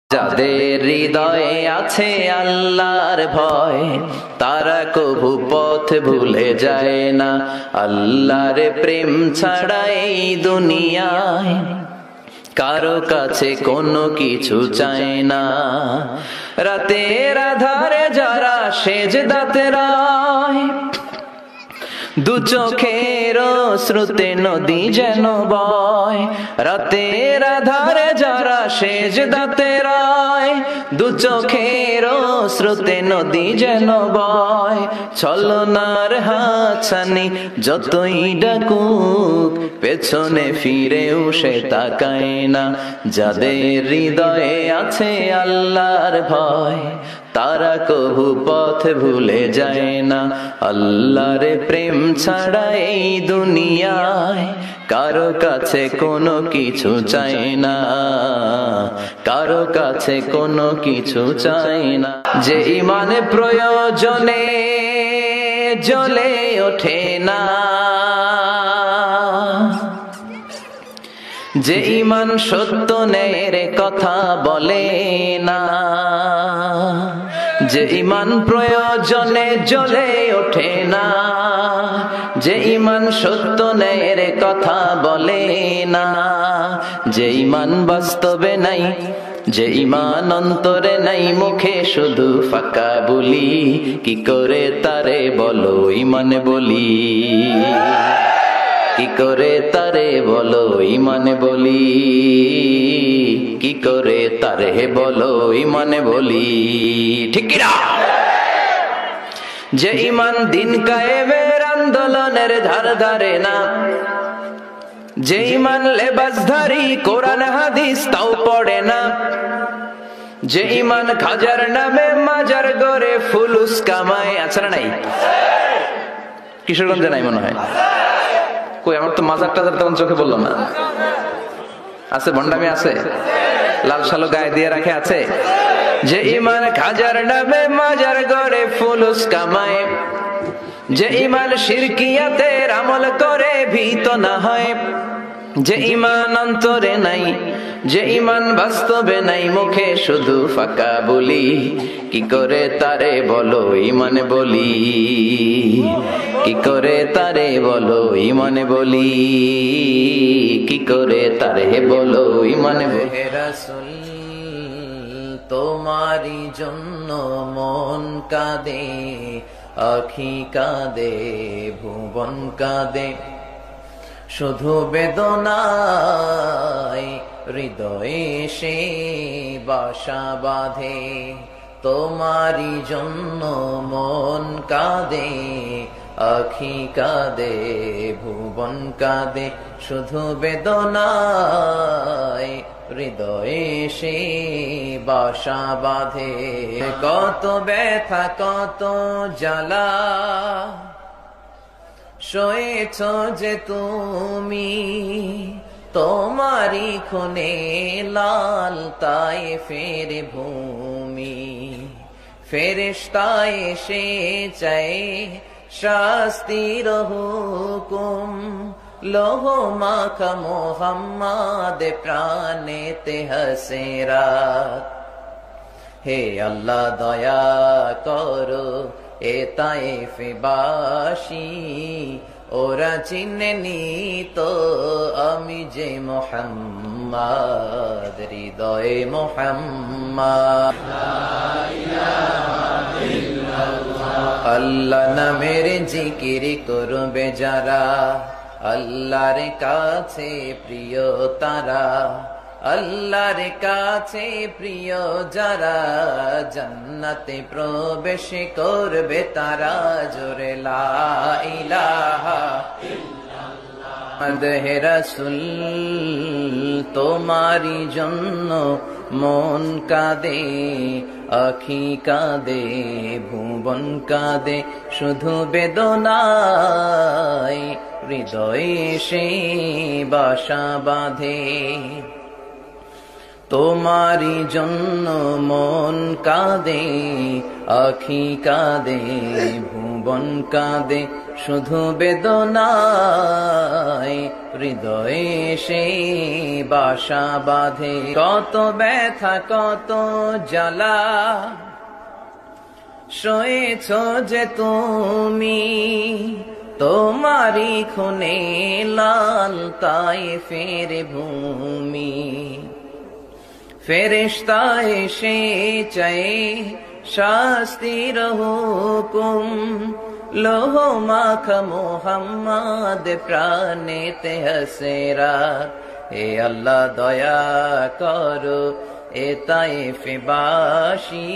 যাদের হৃদয়ে আছে আল্লাহর ভয়, তারা কভু পথ ভুলে যায় না। আল্লাহর প্রেম ছাড়া এই দুনিয়ায় কারো কাছে কোনো কিছু চায় না। রাতের আধারে যারা সেজদাতে রয়, দু চোখের শ্রুতে নদী যেন বয়। রাতের আধারে যারা সেজদাতে রয়, দু চোখের শ্রুতে নদী যেন বয়। ছলনার হাতছানি যতই ডাকুক, পেছনে ফিরেও সে তাকায় না। যাদের হৃদয়ে আছে আল্লাহর ভয়, তারা কভু পথ ভুলে যায় না। আল্লাহর প্রেম ছাড়া এই দুনিয়ায় কারো কাছে কোনো কিছু চায় না, কারো কাছে কোনো কিছু চায় না। যে ঈমান প্রয়োজনে জ্বলে ওঠে না, যে ঈমান সত্য ন্যায়ের কথা বলে না, যে ঈমান প্রয়োজনে জ্বলে ওঠে না, যে ঈমান সত্য ন্যায়ের কথা বলে না, যে ঈমান বাস্তবে নাই, যে ঈমান অন্তরে নাই, মুখে শুধু ফাঁকা বলি, কি করে তারে বলো ঈমান বলি, কি করে তারে বলো ঈমান বলি, কি করে তারে বলো ঈমান বলি। ঠিক কি না? যে ঈমান দিন কায়েমের আন্দোলনের ধার ধারে না, যে ঈমান লেবাসধারী কোরআন হাদিস তাও পড়ে না, যে ঈমান খাজার নামে মাজার গড়ে ফুলুস কামায়। আছে না নাই? কিশোরগঞ্জে নাই মনে হয়। কই, আমার তো মাজার টাজার তেমন চোখে বললো না। আছে, ভণ্ডামি আছে, লাল সালো গায়ে দিয়ে রাখে আছে। যে ঈমান খাজার নামে মাজার গড়ে ফুলুস কামায়, যে ঈমান শিরকিয়াতের আমল করে ভীত না হয়, যে ঈমান অন্তরে নাই, যে ঈমান বাস্তবে নাই, মুখে শুধু ফাঁকা বলি, কি করে তারে বলো ঈমান বলি, কি করে তারে বলো ঈমান বলি, কি করে তারে বলো ঈমান বলি। হে রাসূল, তোমারি জন্য মন কাঁদে, আখি কাঁদে, ভুবন কাঁদে, শুধু বেদনায় হৃদয়ে সে বাসা বাঁধে। তোমারি জন্য মন কাঁদে, আখি কাঁদে, ভুবন কাঁদে, শুধু বেদনায় হৃদয়ে সে বাসা বাঁধে। কত ব্যথা কত জ্বালা সয়েছ যে তুমি, তোমারি খুনে লাল তায়েফের ভূমি। ফেরেশতা এসে চায় শাস্তির হুকুম, লোহ মাখা মোহাম্মদ প্রাণেতে হাসেরাত। হে আল্লাহ দয়া করো এ তায়েফবাসী, ওরা চিনেনি তো আমি যে মোহাম্মদ, হৃদয়ে মোহাম্মদ। আল্লাহ নামের জিকির করবে যারা, আল্লাহর কাছে প্রিয় তারা, আল্লাহর কাছে প্রিয় যারা, জান্নাতে প্রবেশ করবে তারা। জোরে লা ইলাহা ইল্লাল্লাহ। হে রাসূল, তোমারি জন্য মন কাঁদে, আখি কাঁদে, ভুবন কাঁদে, শুধু বেদনায় হৃদয়ে সে বাসা বাঁধে। তোমারি জন্য মন কাঁদে, আখি কাঁদে, ভুবন কাঁদে, শুধু বেদনায় হৃদয়ে সেই বাসা বাঁধে। কত ব্যথা কত জ্বালা সয়েছ যে তুমি, তোমারি খুনে লাল তায়েফের ভূমি। ফেরেশতা এসে চায় শাস্তির হুকুম, লোহ মাখা মোহাম্মদ প্রাণেতে হাসেরা। এ আল্লাহ দয়া করো এ তায়েফবাসী,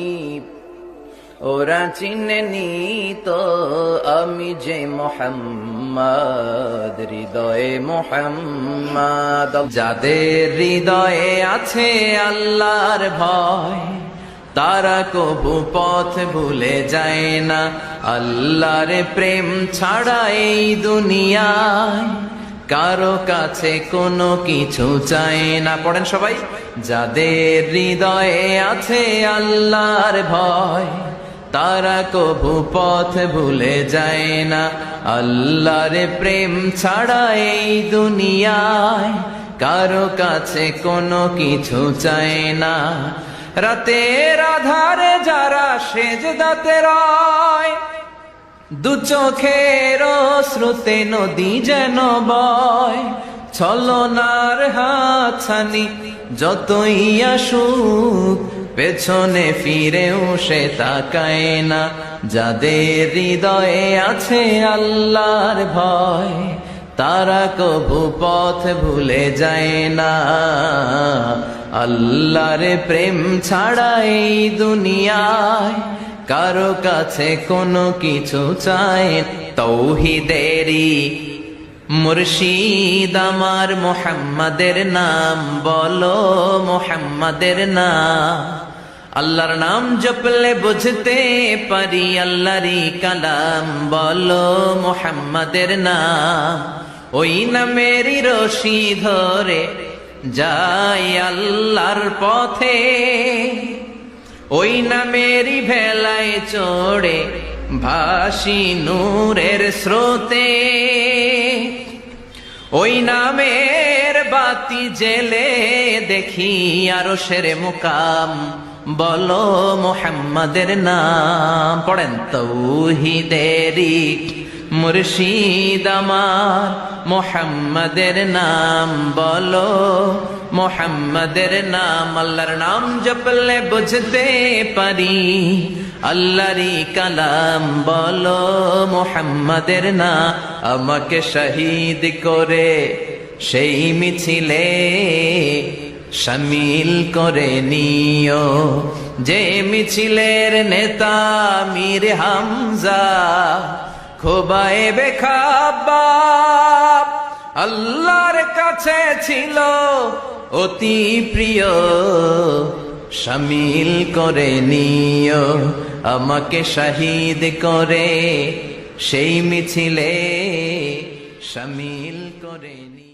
ওরা চিনেনি তো আমি যে মোহাম্মদ, হৃদয়ে মোহাম্মদ। যাদের হৃদয়ে আছে আল্লাহর ভয়, তারা কবু পথ ভুলে যায় না। আল্লাহর প্রেম ছাড়া এই দুনিয়ায় কারো কাছে কোনো কিছু চায় না। পড়েন সবাই। যাদের হৃদয়ে আছে আল্লাহর ভয়, তারা কবু পথ ভুলে যায় না। আল্লাহর প্রেম ছাড়া এই দুনিয়ায় কারো কাছে কোনো কিছু চায় না। রাতের আধারে যারা সেজদাতে রয়, দু চোখের শ্রুতে নদী যেন বয়। ছলনার হাতছানি যতই আসুক, পেছনে ফিরেও সে তাকায় না। যাদের হৃদয়ে আছে আল্লাহর ভয়, তারা কবু পথ ভুলে যায় না। আল্লাহর প্রেম ছাড়া এই দুনিয়ায় কারো কাছে কোনো কিছু চায়। তৌহিদেরি মুর্শিদ আমার মুহাম্মাদের নাম বলো, মুহাম্মাদের নাম। আল্লাহর নাম জপলে বুঝতে পারি আল্লাহরই কালাম, বলো মুহাম্মাদের নাম। ওই নামেরই রশি ধরে যাই আল্লাহর পথে, ওই নামেরই ভেলায় চড়ে ভাসি নূরের স্রোতে। ওই নামের বাতি জেলে দেখি আরশের মুকাম, বলো মুহাম্মাদের নাম। পড়েন। তৌহিদেরি মুর্শিদ আমার মুহাম্মাদের নাম বলো, মুহাম্মাদের নাম। আল্লাহর নাম জপলে বুঝতে পারি আল্লাহরই কালাম, বলো মুহাম্মাদের নাম। আমাকে শহীদ করে সেই মিছিলে শামিল করে নিও, যে মিছিলের নেতা মীর হামজা খোবায়েবে খাব্বাব। আল্লাহর কাছে ছিল অতি প্রিয়, শামিল করে নিও আমাকে শহীদ করে সেই মিছিলে শামিল করে নিও।